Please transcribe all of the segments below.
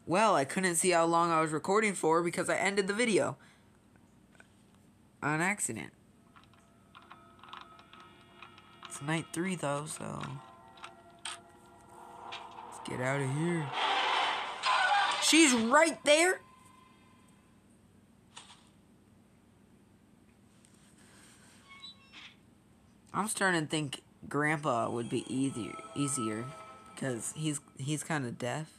Well, I couldn't see how long I was recording for because I ended the video on accident. It's night 3 though, so let's get out of here. She's right there. I'm starting to think Grandpa would be easier because he's kind of deaf.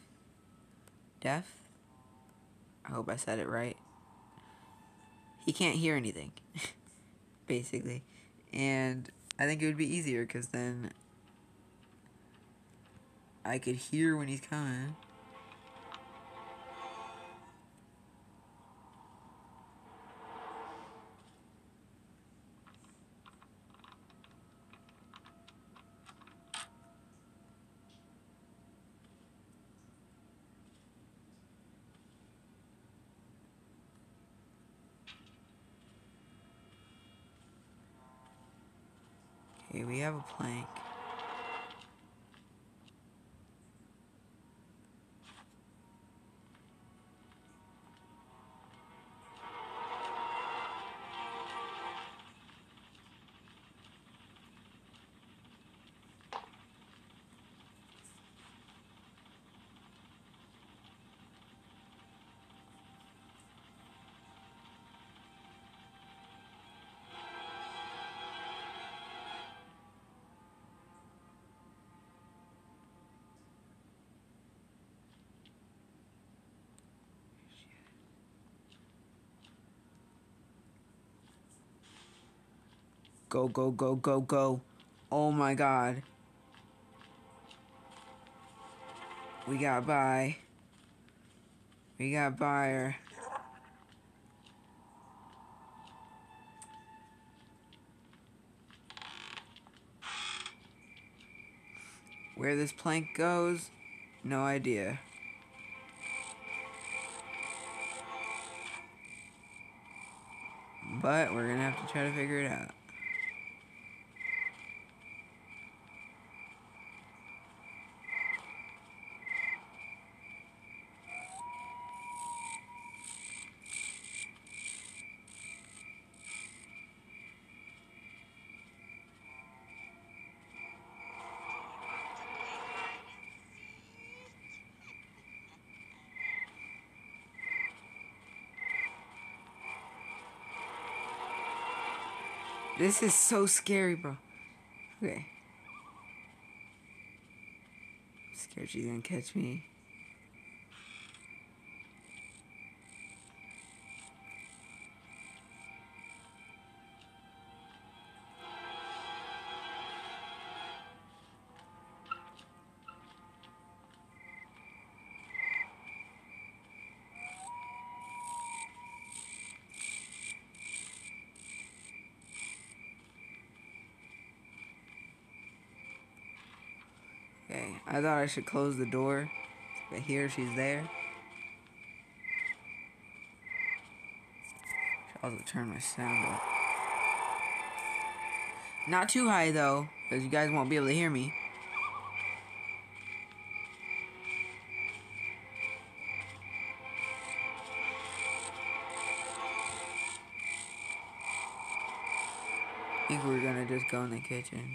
I hope I said it right. He can't hear anything, basically, and I think it would be easier because then I could hear when he's coming. Okay, we have a plank. Go, go, go, go, go. Oh my god. We got by. We got by her. Where this plank goes, no idea. But we're gonna have to try to figure it out. This is so scary, bro. Okay. I'm scared she's gonna catch me. Okay, I thought I should close the door, but here she's there. Should also turn my sound up. Not too high though, because you guys won't be able to hear me. I think we're gonna just go in the kitchen.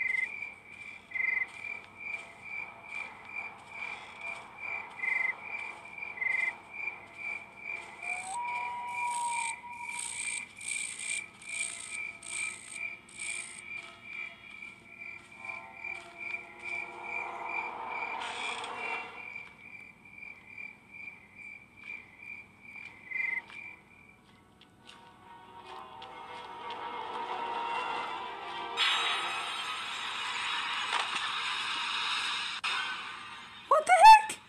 What the heck?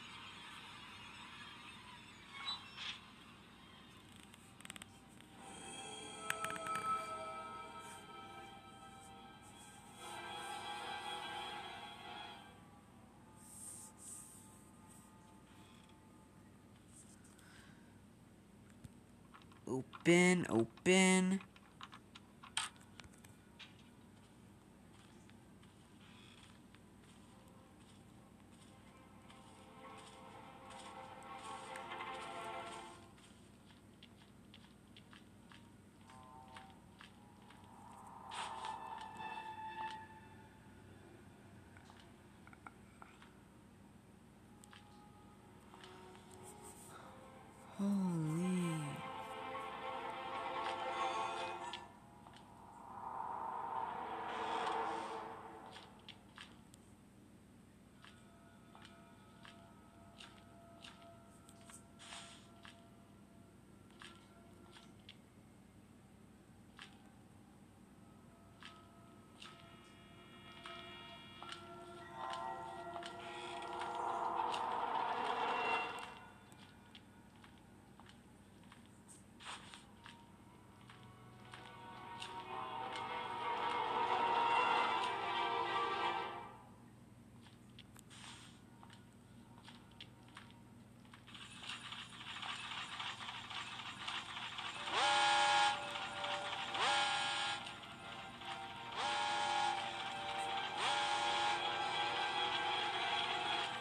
Open, open.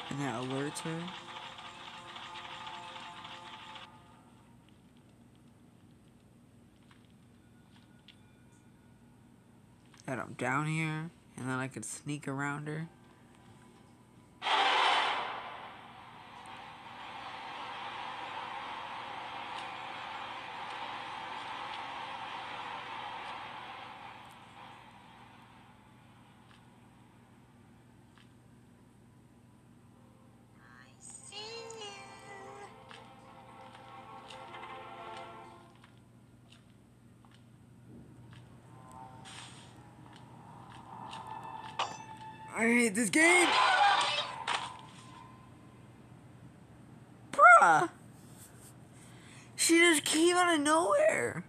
And that alerts her. That I'm down here, and then I could sneak around her. I hate this game! Bruh! She just came out of nowhere!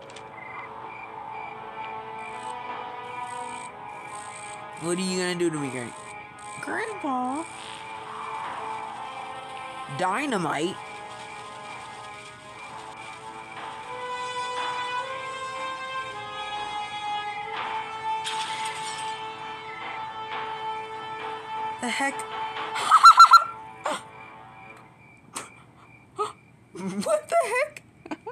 What are you gonna do to me, Grandpa? Dynamite? The heck? What the heck?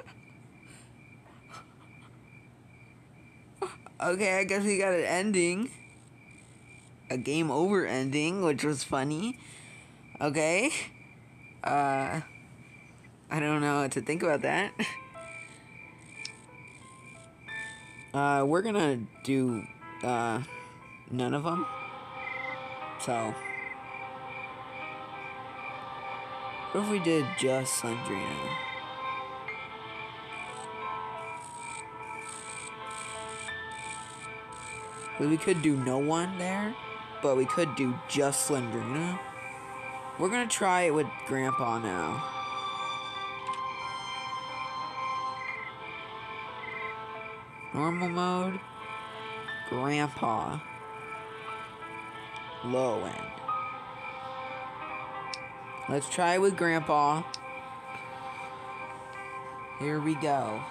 Okay, I guess we got an ending. A game over ending, which was funny. Okay. I don't know what to think about that. We're gonna do, none of them. So, what if we did just Slendrina? We could do no one there, but we could do just Slendrina. We're gonna try it with Grandpa now. Normal mode, Grandpa, low end. Let's try it with Grandpa. Here we go.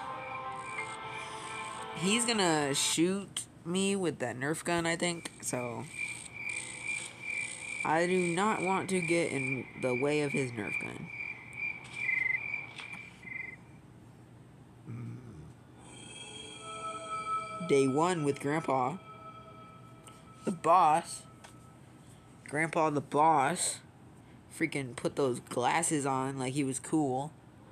He's gonna shoot me with that Nerf gun, I think, so I do not want to get in the way of his Nerf gun. Day 1 with Grandpa. The boss. Grandpa the boss. Freaking put those glasses on like he was cool.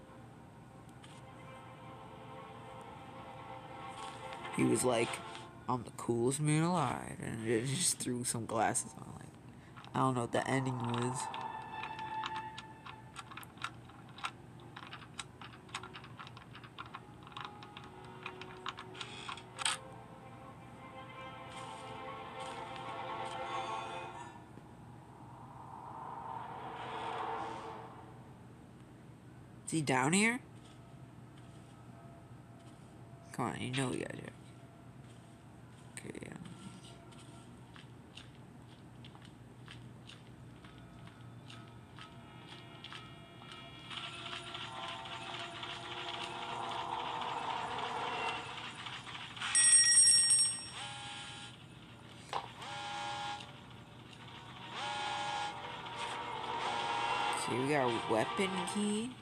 He was like, I'm the coolest man alive. And it just threw some glasses on. Like, I don't know what the ending was. Is he down here? Come on, you know we gotta do it. Okay, okay, we got a weapon key.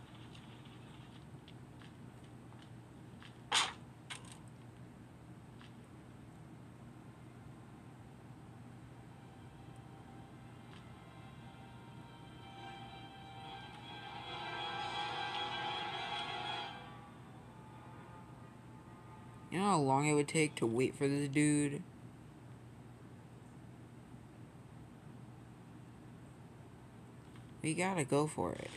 You know how long it would take to wait for this dude? We gotta go for it.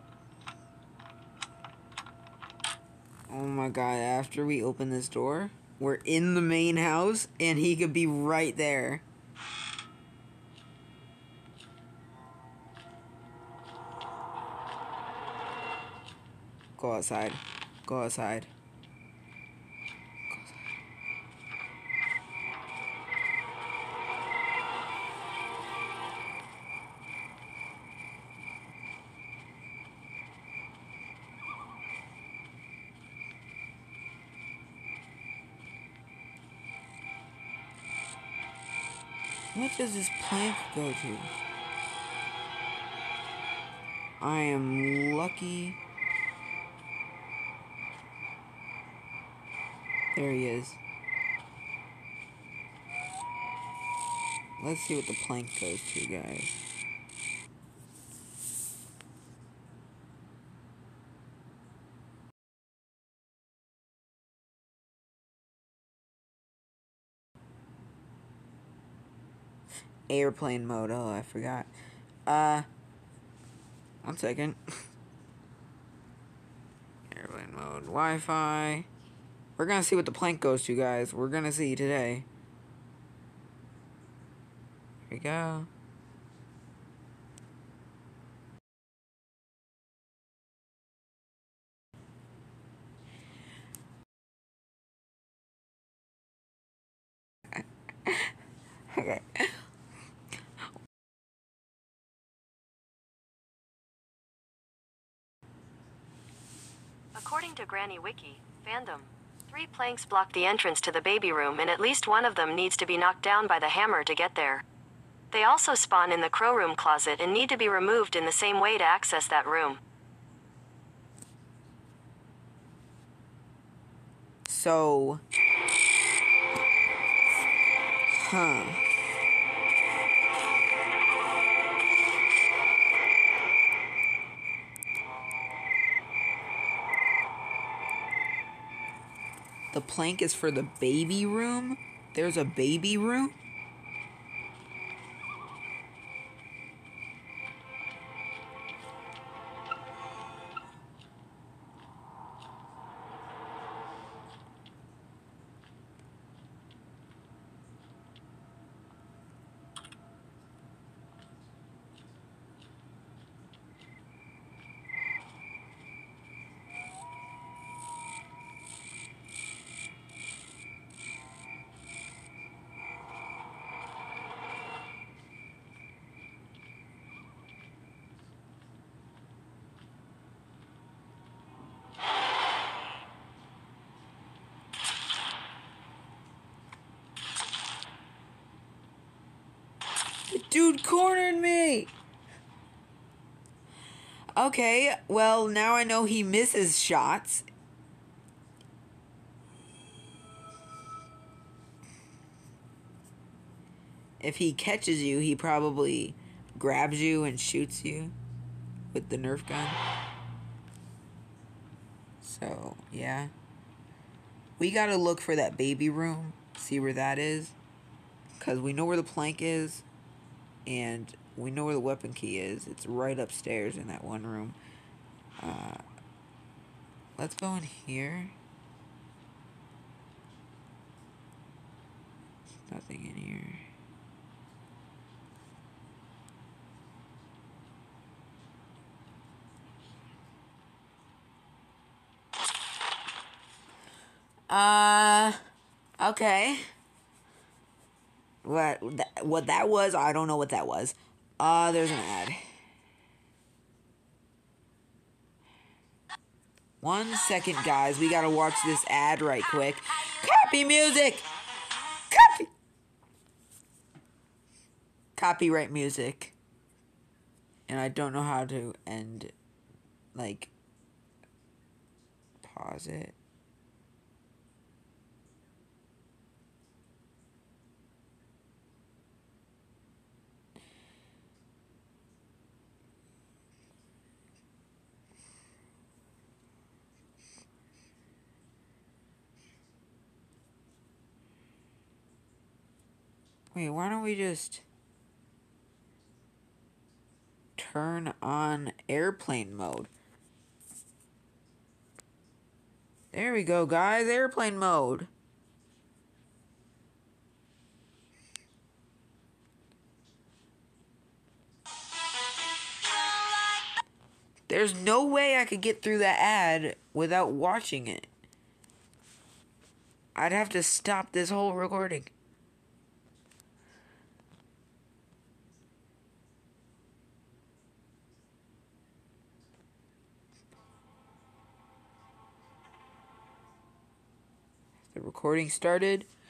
Oh my god, after we open this door? we're in the main house, and he could be right there. Go outside. Go outside. What does this plank go to? I am lucky. There he is. Let's see what the plank goes to, guys. Airplane mode. Oh, I forgot. 1 second. Airplane mode. Wi-Fi. We're gonna see what the plank goes to, guys. We're gonna see today. Here we go. Okay. According to Granny Wiki, fandom, 3 planks block the entrance to the baby room and at least one of them needs to be knocked down by the hammer to get there. They also spawn in the crow room closet and need to be removed in the same way to access that room. So... Huh. The plank is for the baby room? There's a baby room? The dude cornered me! Okay, well, now I know he misses shots. If he catches you, he probably grabs you and shoots you with the Nerf gun. So, yeah. We gotta look for that baby room, see where that is. Because we know where the plank is, and we know where the weapon key is. It's right upstairs in that one room. Let's go in here. Nothing in here. Okay. What that was, I don't know what that was. There's an ad. 1 second, guys. We gotta watch this ad right quick. Copy music! Copy! Copyright music. And I don't know how to end, like, pause it. Wait, why don't we just turn on airplane mode? There we go, guys. Airplane mode. There's no way I could get through that ad without watching it. I'd have to stop this whole recording. The recording started.